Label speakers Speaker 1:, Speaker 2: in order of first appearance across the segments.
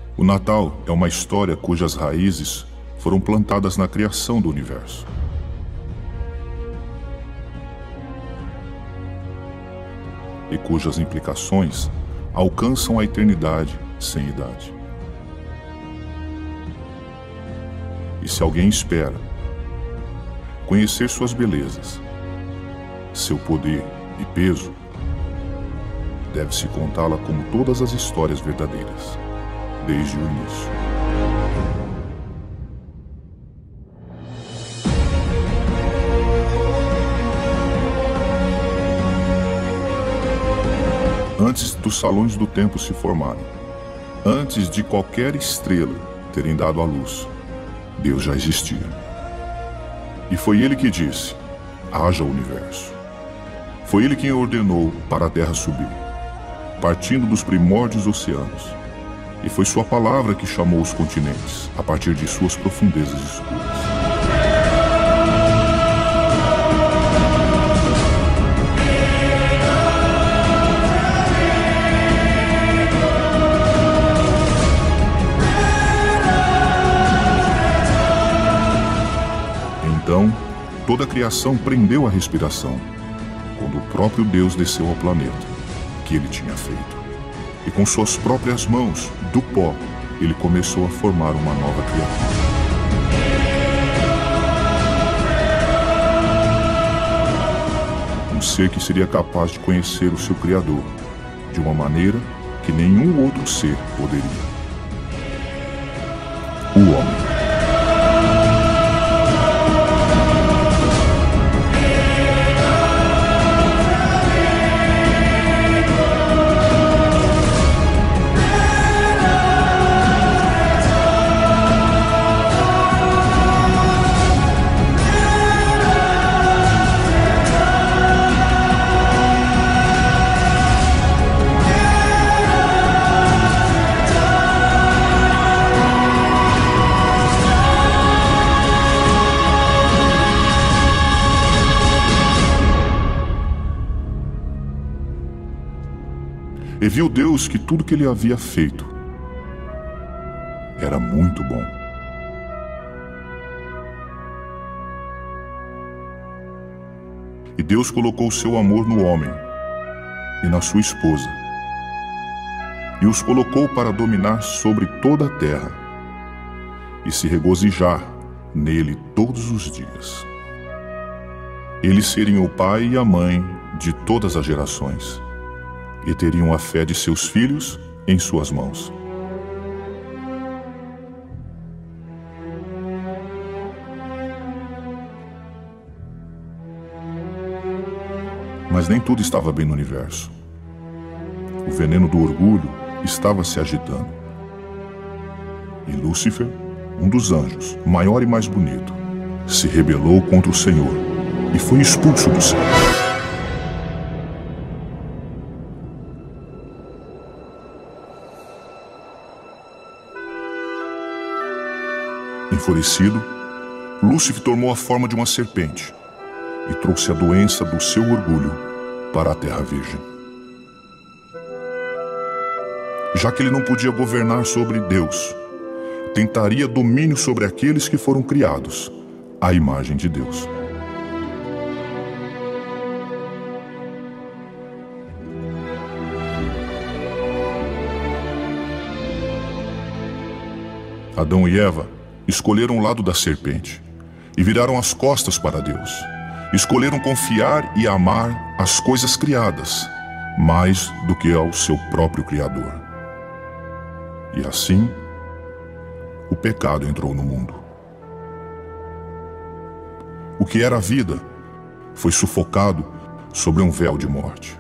Speaker 1: O Natal é uma história cujas raízes foram plantadas na criação do universo. E cujas implicações alcançam a eternidade sem idade. E se alguém espera conhecer suas belezas, seu poder e peso, deve-se contá-la como todas as histórias verdadeiras, desde o início. Antes dos salões do templo se formarem, antes de qualquer estrela terem dado à luz, Deus já existia. E foi Ele que disse: haja universo. Foi Ele quem ordenou para a terra subir, partindo dos primórdios oceanos. E foi sua palavra que chamou os continentes, a partir de suas profundezas escuras. Então, toda a criação prendeu a respiração, quando o próprio Deus desceu ao planeta que Ele tinha feito. E com suas próprias mãos, do pó, Ele começou a formar uma nova criatura. Um ser que seria capaz de conhecer o seu Criador de uma maneira que nenhum outro ser poderia. O homem. E viu Deus que tudo que Ele havia feito era muito bom. E Deus colocou o seu amor no homem e na sua esposa, e os colocou para dominar sobre toda a terra e se regozijar nele todos os dias. Eles seriam o pai e a mãe de todas as gerações, e teriam a fé de seus filhos em suas mãos. Mas nem tudo estava bem no universo. O veneno do orgulho estava se agitando. E Lúcifer, um dos anjos, maior e mais bonito, se rebelou contra o Senhor e foi expulso do céu. Enfurecido, Lúcifer tomou a forma de uma serpente e trouxe a doença do seu orgulho para a terra virgem. Já que ele não podia governar sobre Deus, tentaria domínio sobre aqueles que foram criados à imagem de Deus. Adão e Eva escolheram o lado da serpente e viraram as costas para Deus. Escolheram confiar e amar as coisas criadas mais do que ao seu próprio Criador. E assim, o pecado entrou no mundo. O que era a vida foi sufocado sobre um véu de morte.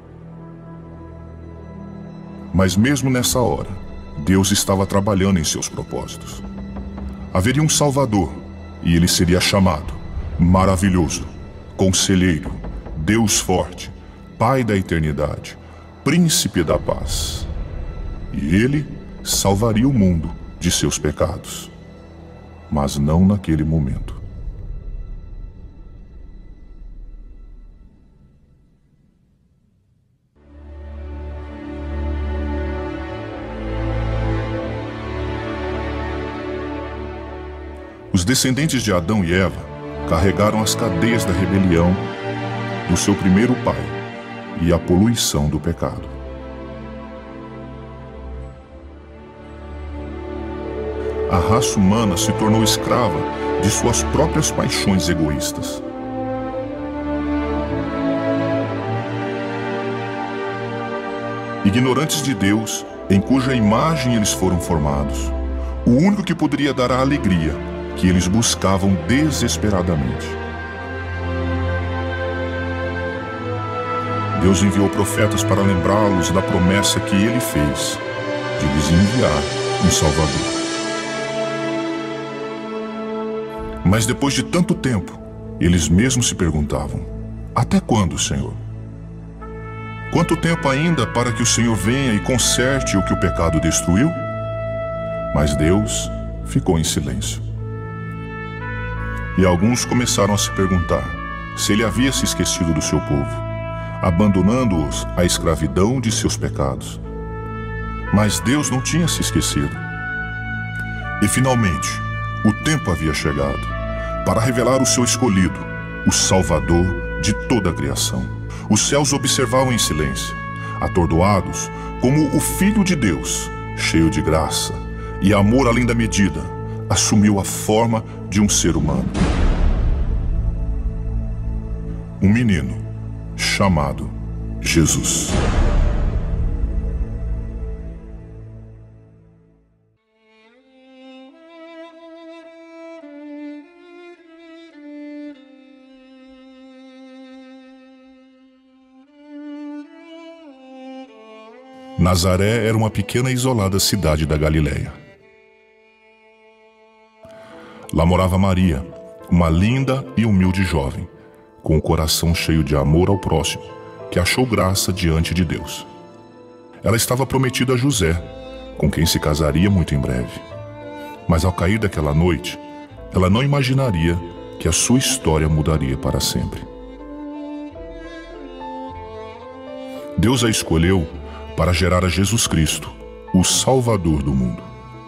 Speaker 1: Mas mesmo nessa hora, Deus estava trabalhando em seus propósitos. Haveria um Salvador, e ele seria chamado Maravilhoso, Conselheiro, Deus Forte, Pai da Eternidade, Príncipe da Paz. E ele salvaria o mundo de seus pecados, mas não naquele momento. descendentes de Adão e Eva carregaram as cadeias da rebelião do seu primeiro pai e a poluição do pecado. A raça humana se tornou escrava de suas próprias paixões egoístas. Ignorantes de Deus, em cuja imagem eles foram formados, o único que poderia dar a alegria que eles buscavam desesperadamente. Deus enviou profetas para lembrá-los da promessa que ele fez de lhes enviar um Salvador. Mas depois de tanto tempo, eles mesmos se perguntavam: até quando, Senhor? Quanto tempo ainda para que o Senhor venha e conserte o que o pecado destruiu? Mas Deus ficou em silêncio. E alguns começaram a se perguntar se ele havia se esquecido do seu povo, abandonando-os à escravidão de seus pecados. Mas Deus não tinha se esquecido. E finalmente, o tempo havia chegado para revelar o seu escolhido, o Salvador de toda a criação. Os céus observavam em silêncio, atordoados, como o Filho de Deus, cheio de graça e amor além da medida, assumiu a forma de um ser humano. Um menino chamado Jesus. Nazaré era uma pequena e isolada cidade da Galileia. Lá morava Maria, uma linda e humilde jovem, com o coração cheio de amor ao próximo, que achou graça diante de Deus. Ela estava prometida a José, com quem se casaria muito em breve. Mas ao cair daquela noite, ela não imaginaria que a sua história mudaria para sempre. Deus a escolheu para gerar a Jesus Cristo, o Salvador do mundo.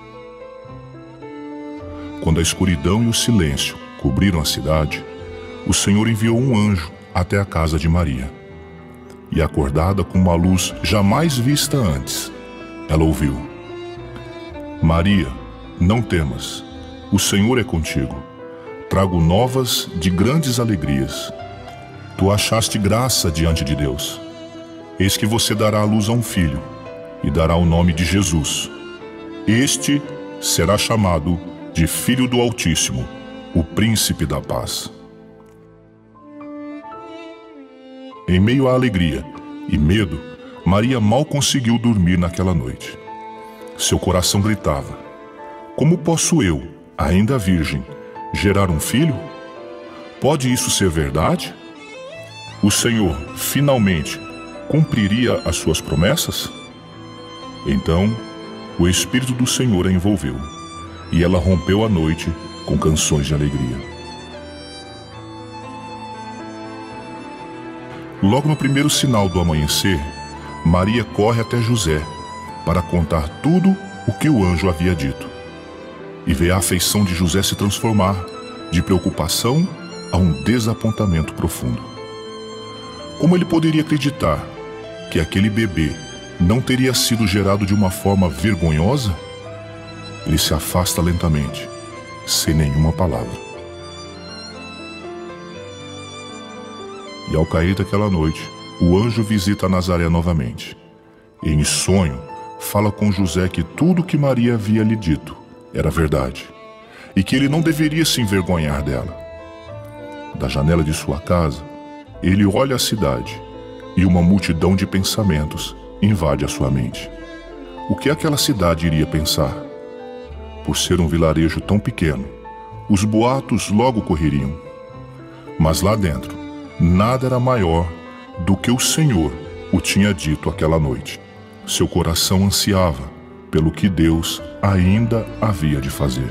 Speaker 1: Quando a escuridão e o silêncio cobriram a cidade, o Senhor enviou um anjo até a casa de Maria. E acordada com uma luz jamais vista antes, ela ouviu: Maria, não temas, o Senhor é contigo. Trago novas de grandes alegrias. Tu achaste graça diante de Deus. Eis que você dará à luz a um filho, e dará o nome de Jesus. Este será chamado de Filho do Altíssimo, o Príncipe da Paz. Em meio à alegria e medo, Maria mal conseguiu dormir naquela noite. Seu coração gritava: como posso eu, ainda virgem, gerar um filho? Pode isso ser verdade? O Senhor, finalmente, cumpriria as suas promessas? Então, o Espírito do Senhor a envolveu, e ela rompeu a noite com canções de alegria. Logo no primeiro sinal do amanhecer, Maria corre até José para contar tudo o que o anjo havia dito, e vê a afeição de José se transformar de preocupação a um desapontamento profundo. Como ele poderia acreditar que aquele bebê não teria sido gerado de uma forma vergonhosa? Ele se afasta lentamente, sem nenhuma palavra. E ao cair daquela noite, o anjo visita Nazaré novamente. E em sonho, fala com José que tudo o que Maria havia lhe dito era verdade, e que ele não deveria se envergonhar dela. Da janela de sua casa, ele olha a cidade, e uma multidão de pensamentos invade a sua mente. O que aquela cidade iria pensar? Por ser um vilarejo tão pequeno, os boatos logo correriam. Mas lá dentro, nada era maior do que o Senhor o tinha dito aquela noite. Seu coração ansiava pelo que Deus ainda havia de fazer.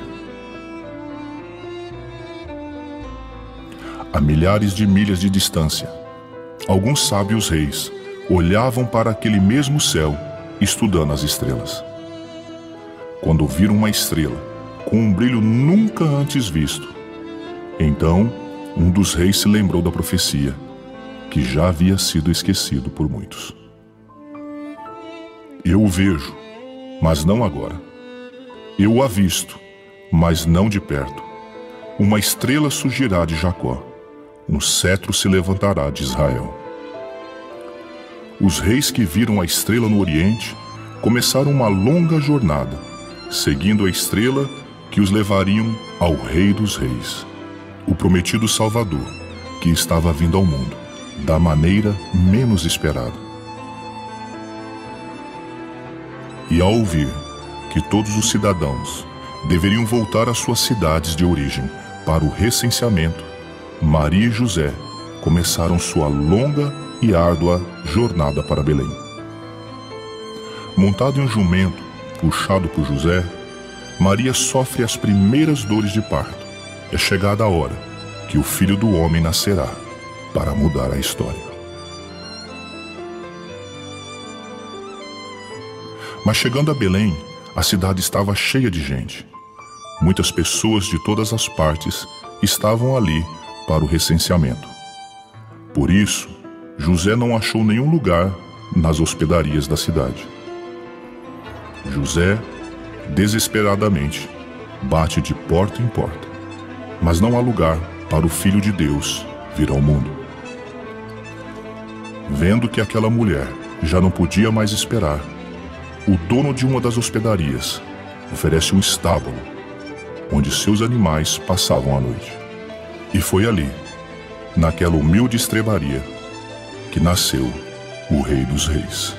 Speaker 1: A milhares de milhas de distância, alguns sábios reis olhavam para aquele mesmo céu, estudando as estrelas. Quando viram uma estrela com um brilho nunca antes visto. Então, um dos reis se lembrou da profecia, que já havia sido esquecido por muitos. Eu o vejo, mas não agora. Eu o avisto, mas não de perto. Uma estrela surgirá de Jacó, um cetro se levantará de Israel. Os reis que viram a estrela no Oriente começaram uma longa jornada, seguindo a estrela que os levariam ao Rei dos Reis, o prometido Salvador, que estava vindo ao mundo, da maneira menos esperada. E ao ouvir que todos os cidadãos deveriam voltar às suas cidades de origem para o recenseamento, Maria e José começaram sua longa e árdua jornada para Belém. Montado em um jumento puxado por José, Maria sofre as primeiras dores de parto. É chegada a hora que o Filho do Homem nascerá para mudar a história. Mas chegando a Belém, a cidade estava cheia de gente. Muitas pessoas de todas as partes estavam ali para o recenseamento. Por isso, José não achou nenhum lugar nas hospedarias da cidade. José, desesperadamente, bate de porta em porta, mas não há lugar para o Filho de Deus vir ao mundo. Vendo que aquela mulher já não podia mais esperar, o dono de uma das hospedarias oferece um estábulo onde seus animais passavam a noite. E foi ali, naquela humilde estrebaria, que nasceu o Rei dos Reis.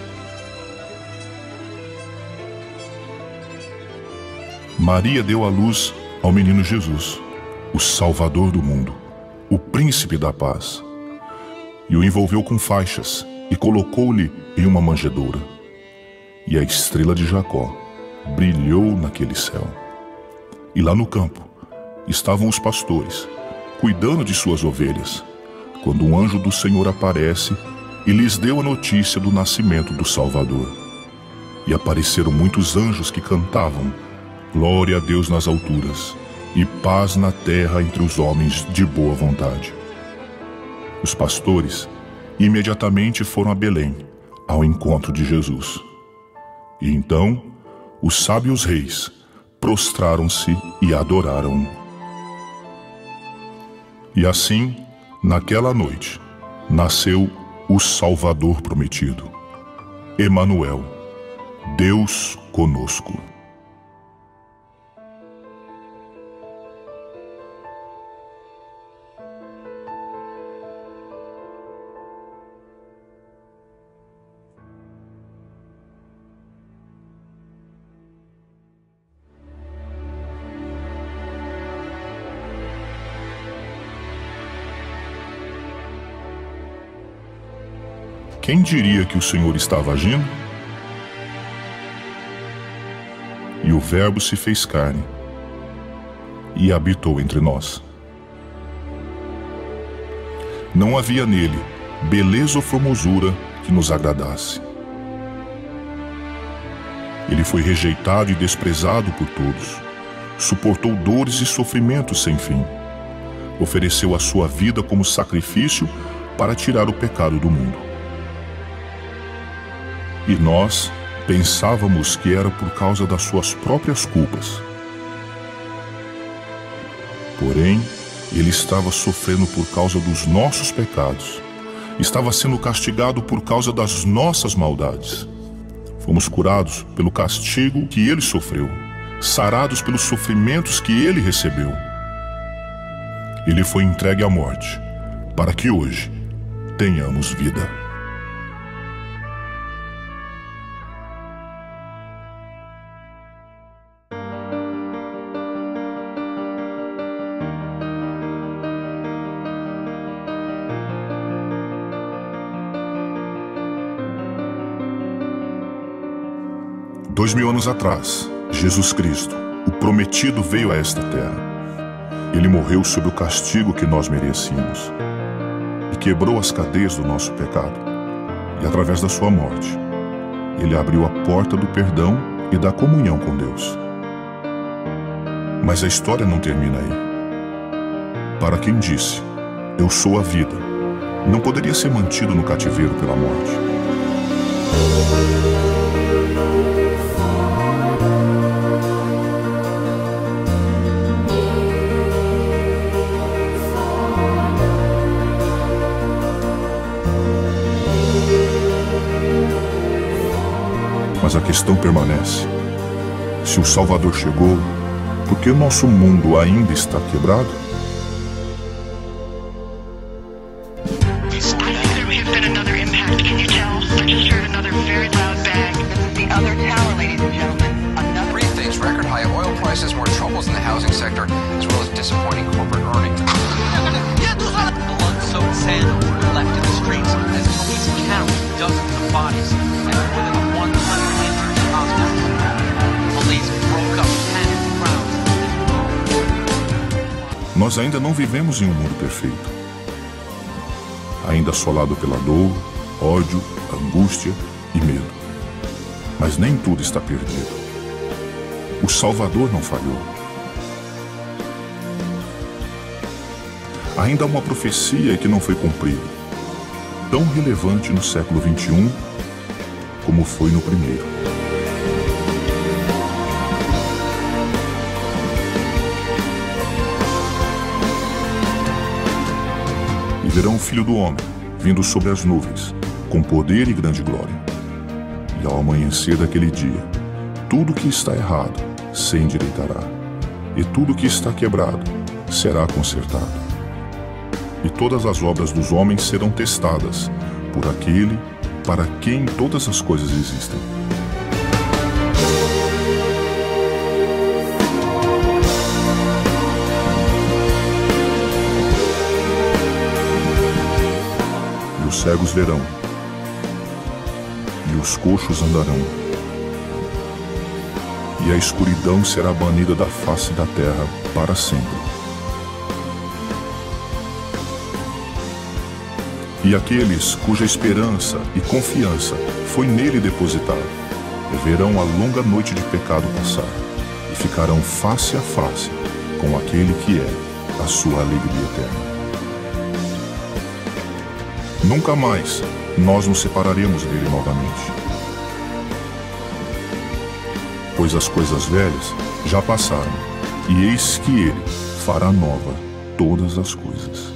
Speaker 1: Maria deu à luz ao menino Jesus, o Salvador do mundo, o Príncipe da Paz, e o envolveu com faixas e colocou-lhe em uma manjedoura. E a estrela de Jacó brilhou naquele céu. E lá no campo estavam os pastores, cuidando de suas ovelhas, quando um anjo do Senhor aparece e lhes deu a notícia do nascimento do Salvador. E apareceram muitos anjos que cantavam: Glória a Deus nas alturas, e paz na terra entre os homens de boa vontade. Os pastores imediatamente foram a Belém, ao encontro de Jesus. E então, os sábios reis prostraram-se e adoraram. E assim, naquela noite, nasceu o Salvador prometido, Emanuel, Deus conosco. Quem diria que o Senhor estava agindo? E o Verbo se fez carne e habitou entre nós. Não havia nele beleza ou formosura que nos agradasse. Ele foi rejeitado e desprezado por todos, suportou dores e sofrimentos sem fim, ofereceu a sua vida como sacrifício para tirar o pecado do mundo. E nós pensávamos que era por causa das suas próprias culpas. Porém, ele estava sofrendo por causa dos nossos pecados. Estava sendo castigado por causa das nossas maldades. Fomos curados pelo castigo que ele sofreu, sarados pelos sofrimentos que ele recebeu. Ele foi entregue à morte, para que hoje tenhamos vida. Dois mil anos atrás, Jesus Cristo, o prometido, veio a esta terra. Ele morreu sob o castigo que nós merecíamos e quebrou as cadeias do nosso pecado. E através da sua morte, ele abriu a porta do perdão e da comunhão com Deus. Mas a história não termina aí. Para quem disse, eu sou a vida, não poderia ser mantido no cativeiro pela morte. Mas a questão permanece. Se o Salvador chegou, por que o nosso mundo ainda está quebrado?
Speaker 2: Record high oil prices, more troubles in the housing sector, as well as disappointing corporate earnings.
Speaker 3: Blood-soaked sand were left in the streets as police count dozens of bodies and more than 100 injured in hospitals. Police broke up panicked crowds.
Speaker 1: Nós ainda não vivemos em um mundo perfeito. Ainda assolado pela dor, ódio, angústia e medo. Mas nem tudo está perdido. O Salvador não falhou. Ainda há uma profecia que não foi cumprida, tão relevante no século XXI como foi no primeiro. E verão o Filho do Homem vindo sobre as nuvens, com poder e grande glória. E ao amanhecer daquele dia, tudo que está errado se endireitará, e tudo que está quebrado será consertado. E todas as obras dos homens serão testadas por aquele para quem todas as coisas existem. E os cegos verão, e os coxos andarão, e a escuridão será banida da face da terra para sempre. E aqueles cuja esperança e confiança foi nele depositada, verão a longa noite de pecado passar, e ficarão face a face com aquele que é a sua alegria eterna. Nunca mais nós nos separaremos dele novamente. Pois as coisas velhas já passaram, e eis que ele fará nova todas as coisas.